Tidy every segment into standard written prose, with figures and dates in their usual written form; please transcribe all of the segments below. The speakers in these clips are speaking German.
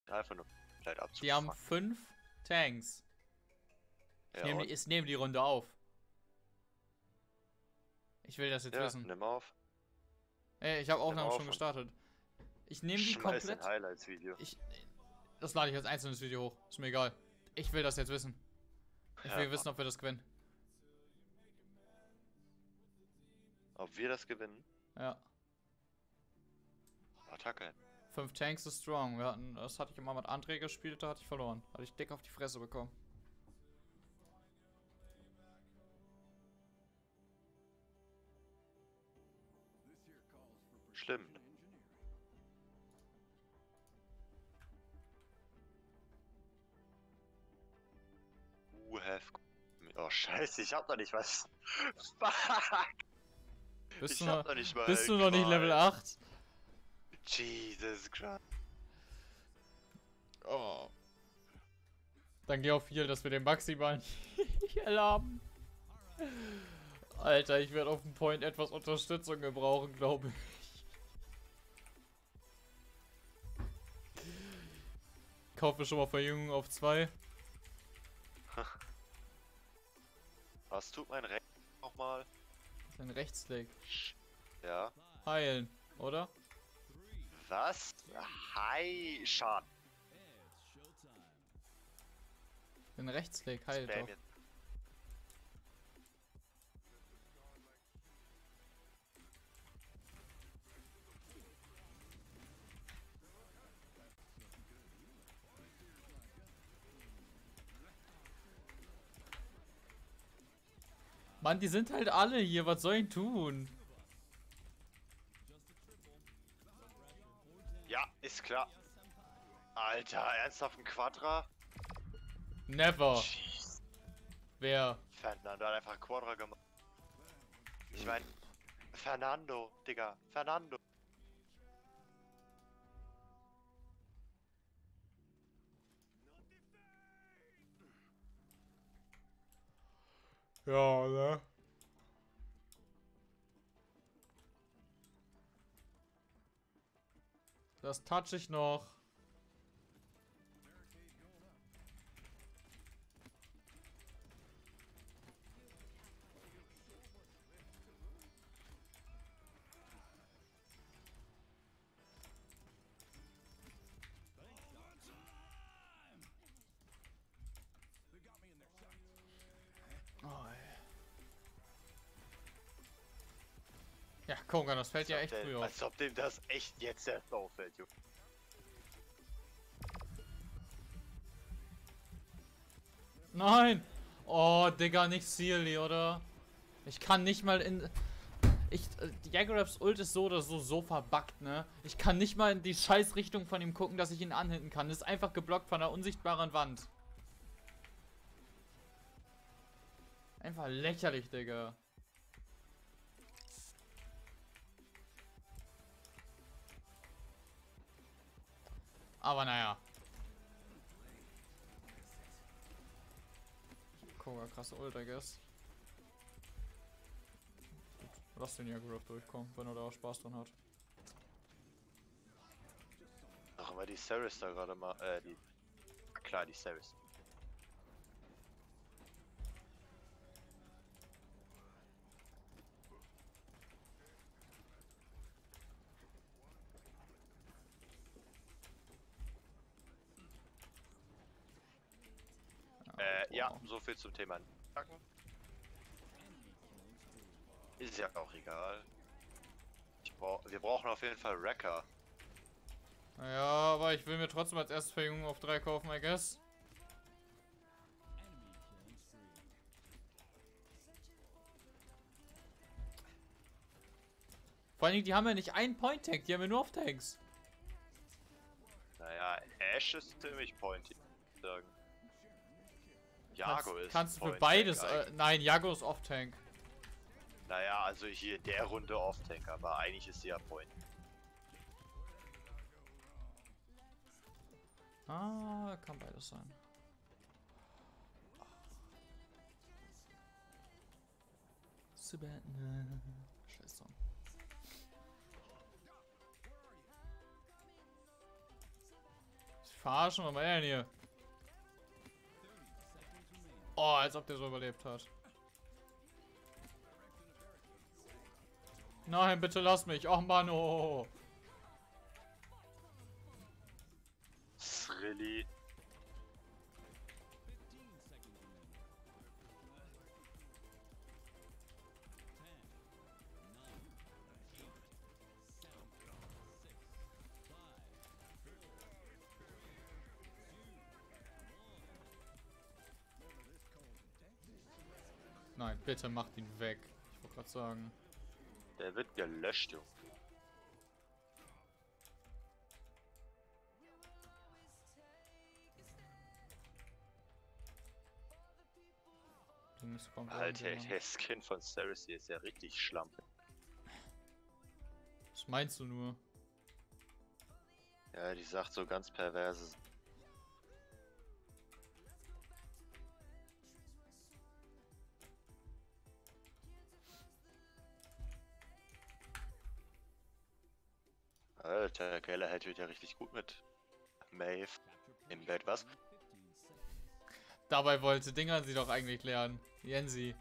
Einfach nur vielleicht Die haben abzufangen. 5 Tanks. Ja, Ich nehme die Runde auf. Ich will das jetzt ja, wissen. nimm auf. Ey, ich habe Nimm Aufnahme auf schon und gestartet. Ich nehme die schmeiß ein komplett. Highlights-Video. Das lade ich als einzelnes Video hoch. Ist mir egal. Ich will das jetzt wissen. Ich will Ja, wissen, ob wir das gewinnen. ob wir das gewinnen? Ja. Attacke. 5 Tanks ist strong. Das hatte ich immer mit André gespielt, da hatte ich verloren. Hatte ich dick auf die Fresse bekommen. Schlimm. Have. Oh, scheiße, ich hab noch nicht was. Fuck! Bist Ich hab noch nicht mal. bist du noch nicht Level 8? Jesus Christ. Oh. Dann geh auf Heal, dass wir den maximalen Heal haben. Alter, ich werde auf dem Point etwas Unterstützung gebrauchen, glaube ich. Kaufe schon mal Verjüngung auf 2. Was tut mein Recht nochmal? Den Rechtsklick. Ja. Heilen, oder? Was? Hi, Schaden. Den Rechtsklick heilt Spam doch. jetzt. Mann, die sind halt alle hier. Was soll ich tun? Ja, ist klar. Alter, ernsthaft ein Quadra? Never. Jeez. Wer? Fernando hat einfach ein Quadra gemacht. Ich mein, Fernando, Digga, Fernando. Ja, ne? Das touch ich noch. Oh, ey. Ja, Konga, das fällt ja echt früh auf. Als ob dem das echt jetzt erst auffällt, Junge. Nein! Oh, Digga, nicht Sealy, oder? Ich kann nicht mal in... Jageraps Ult ist so oder so verbuggt, ne? Ich kann nicht mal in die scheiß Richtung von ihm gucken, dass ich ihn anhitten kann. Das ist einfach geblockt von einer unsichtbaren Wand. Einfach lächerlich, Digga. Aber naja. Koga, krasse Ult, I guess. Gut, lass den Jagraf durchkommen, wenn er da Spaß dran hat. Ach, immer die Ceres da gerade mal, die... Klar, die Ceres. Ja, so viel zum Thema Packen. Ist ja auch egal. Wir brauchen auf jeden Fall Wrecker. Ja, aber ich will mir trotzdem als erstes Verjüngung auf 3 kaufen, I guess. Vor allen Dingen, die haben ja nicht einen Point-Tank, die haben ja nur Off-Tanks. Naja, Ash ist ziemlich pointy, würde ich sagen. Jago ist Kannst du für Point beides... Tank nein, Jago ist Off-Tank. naja, also hier in der Runde Off-Tank, aber eigentlich ist sie ja Point. Ah, kann beides sein. Savannah. Scheiße. verarschen, was war denn hier? Oh, als ob der so überlebt hat. Nein, bitte lass mich. Och, Mann, oh. Really? Nein, bitte macht ihn weg. Ich wollte gerade sagen. Der wird gelöscht, Junge. Alter, der Skin von Cersei ist ja richtig schlampe. Was meinst du nur? Ja, die sagt so ganz perverse. Alter, Galahad wird ja richtig gut mit Maeve im Bett, was? Dabei wollte Dinger sie doch eigentlich lernen. Jensi.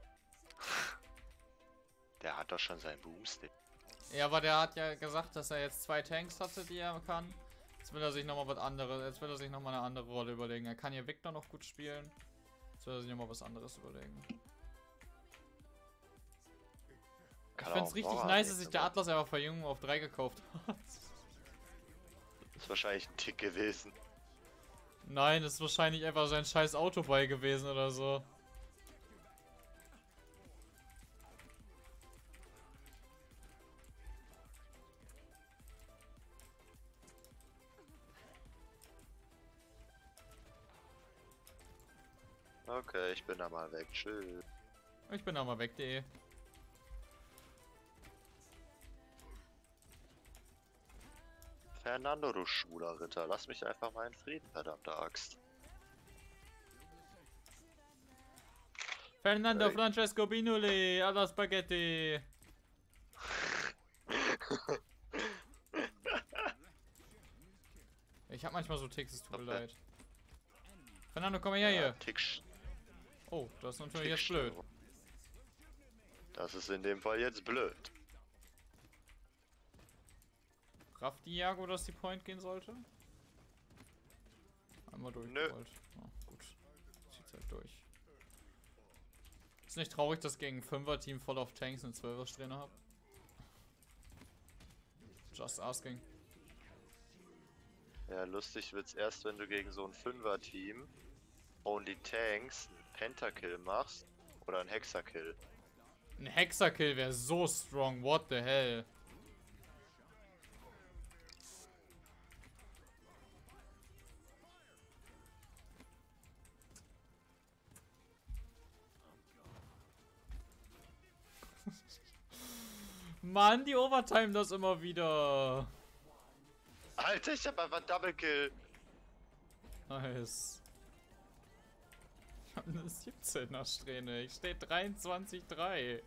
Der hat doch schon seinen Boomstick. Ja, aber der hat ja gesagt, dass er jetzt 2 Tanks hatte, die er kann. Jetzt will er sich nochmal was anderes, jetzt will er sich nochmal eine andere Rolle überlegen. Er kann hier Victor noch gut spielen. Jetzt will er sich nochmal was anderes überlegen. Ich find's richtig nice, dass sich der Atlas einfach Verjüngung auf 3 gekauft hat. Ist wahrscheinlich ein Tick gewesen. Nein, das ist wahrscheinlich einfach sein scheiß Auto bei gewesen oder so. Okay, ich bin da mal weg. Tschüss. Ich bin aber weg.de. Fernando, du schwuler Ritter, lass mich einfach mal in Frieden, verdammte Axt. Fernando Hey. Francesco Binoli, alla Spaghetti. Ich hab manchmal so Ticks, es tut mir leid. Fernando, komm her hier. Oh, das ist natürlich jetzt blöd. Das ist in dem Fall jetzt blöd. Rafft Diago, dass die Point gehen sollte? Einmal durchgerollt. Oh, gut. Zieht's halt durch. Ist nicht traurig, dass gegen ein 5er-Team voll auf Tanks einen 12er-Strähne hab? Just asking. Ja, lustig wird's erst, wenn du gegen so ein 5er-Team Only Tanks einen Pentakill machst oder einen Hexakill. Ein Hexakill wäre so strong, what the hell? Mann, die Overtime das immer wieder. Alter, ich hab einfach Double Kill. Nice. Ich hab eine 17er Strähne. Ich stehe 23-3.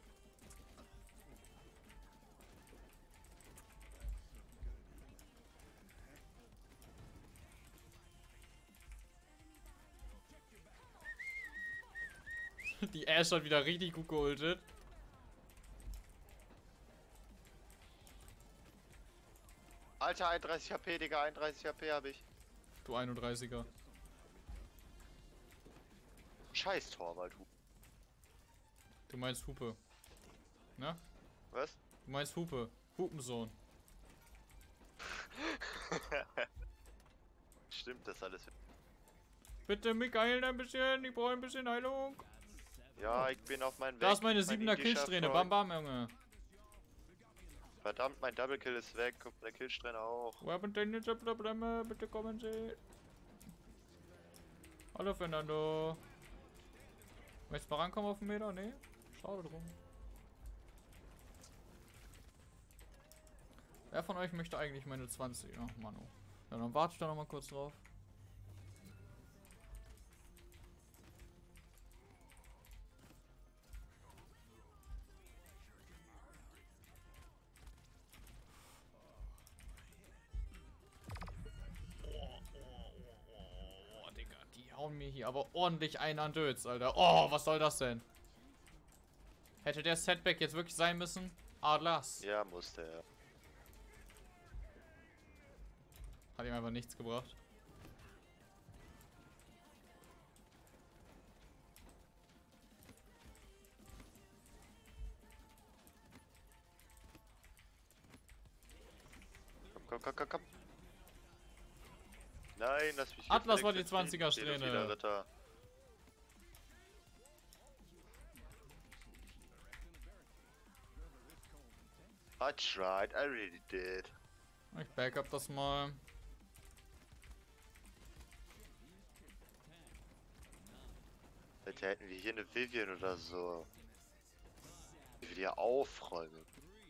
Die Ashe hat wieder richtig gut geultet. Alter, 31 HP, Digga, 31 HP hab ich. Du 31er. Scheiß Torwald. Du meinst Hupe. Ne? Was? Du meinst Hupe. Hupensohn. Stimmt das alles? Bitte mich heilen ein bisschen. Ich brauche ein bisschen Heilung. Ja, ich bin auf meinem Weg. Da ist meine 7er Killsträhne. Bam bam, Junge. Verdammt, mein Double Kill ist weg. Guck, meine Killsträhne auch. Wo haben technische Probleme? Bitte kommen Sie. Hallo Fernando. Möchtest du mal rankommen auf den Meter? Nee? Schade drum. Wer von euch möchte eigentlich meine 20? Ach, Manu. Ja, dann warte ich da noch mal kurz drauf. hauen mir hier aber ordentlich einen an Dötz, Alter. Oh, was soll das denn? Hätte der Setback jetzt wirklich sein müssen? Adlers. Ja, musste er. Hat ihm einfach nichts gebracht. Komm. Nein, lass mich. Atlas war die 20er-Strähne. Ritter. I tried, I really did. Ich backup das mal. Vielleicht hätten wir hier eine Vivian oder so. Die wir hier aufräumen.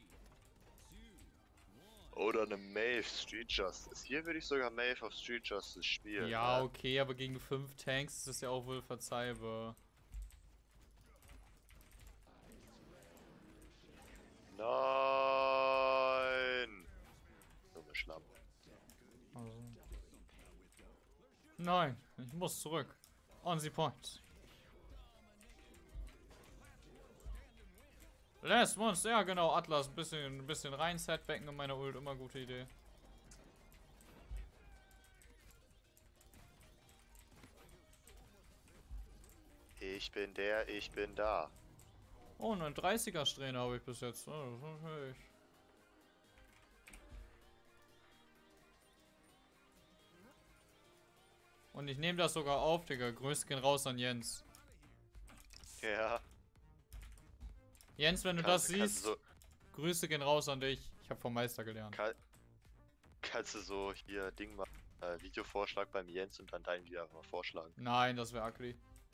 Oder eine Maeve Street Justice. Hier würde ich sogar Maeve auf Street Justice spielen. Ja, ne? okay, aber gegen 5 Tanks ist es ja auch wohl verzeihbar. Nein! Dumme Schlamm. Also. Nein, ich muss zurück. On the point. Last Monst, ja genau, Atlas, ein bisschen rein Setbacken in meiner Ult, immer gute Idee. Ich bin der, ich bin da. Oh, eine 30er-Strähne habe ich bis jetzt. Oh, das ist natürlich. Und ich nehme das sogar auf, Digga. Grüße gehen raus an Jens. Ja. Jens, wenn du Kannst- das kannst siehst, du Grüße gehen raus an dich. Ich habe vom Meister gelernt. Kannst du so hier Ding machen, Videovorschlag beim Jens und dann dein wieder mal vorschlagen. Nein, das wäre ugly.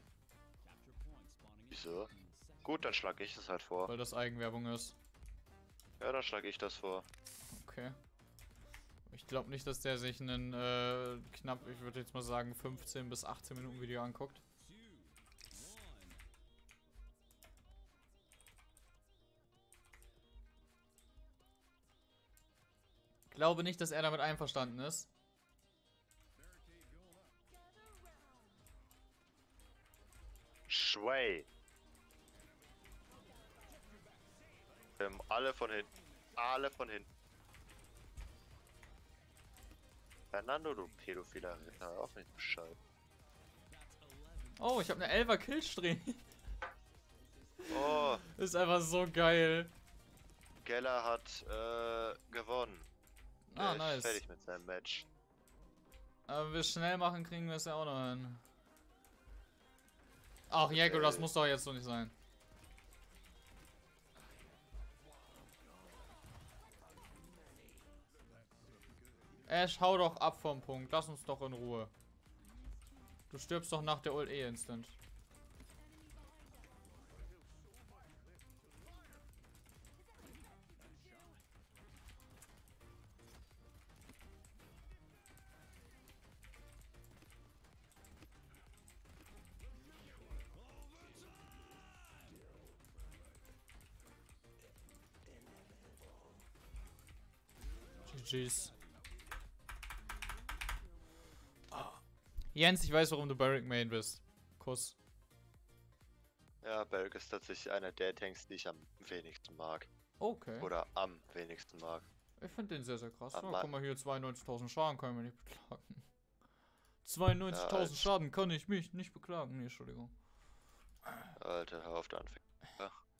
Wieso? Gut, dann schlage ich das halt vor. Weil das Eigenwerbung ist. Ja, dann schlage ich das vor. Okay. Ich glaube nicht, dass der sich einen knapp, ich würde jetzt mal sagen, 15 bis 18 Minuten Video anguckt. Glaube nicht, dass er damit einverstanden ist. Schway. Alle von hinten. Alle von hinten. Fernando, du pädophiler Ritter, auch nicht Bescheid. Oh, ich habe eine 11er Killstreak. Oh, Ist einfach so geil. Geller hat gewonnen. Ah, Der nice. ist fertig mit seinem Match. Aber wenn wir es schnell machen, kriegen wir es ja auch noch hin. Ach, Jäger, das muss doch jetzt so nicht sein. Ash, hau doch ab vom Punkt. Lass uns doch in Ruhe. Du stirbst doch nach der Ult eh instant. GG's. Jens, ich weiß, warum du Barrick Main bist. Kuss. Ja, Belg ist tatsächlich einer der Tanks, die ich am wenigsten mag. Okay. Oder am wenigsten mag. Ich finde den sehr, sehr krass. Aber Ja, guck mal hier, 92.000 Schaden können wir nicht beklagen. 92.000 Ja, Schaden kann ich mich nicht beklagen. Nee, Entschuldigung. Alter, hör auf, der Anfänger.